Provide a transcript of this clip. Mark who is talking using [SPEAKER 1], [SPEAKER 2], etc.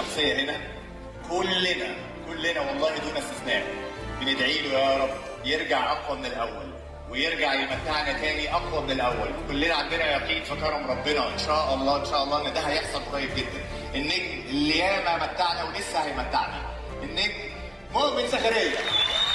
[SPEAKER 1] شخصيه هنا كلنا والله دون استثناء بندعي له يا رب يرجع اقوى من الاول، ويرجع يمتعنا تاني اقوى من الاول. كلنا عندنا يقين في كرم ربنا ان شاء الله ان شاء الله ان ده هيحصل قريب جدا. النجم اللي ياما متعنا ولسه هيمتعنا، النجم مؤمن زكريا.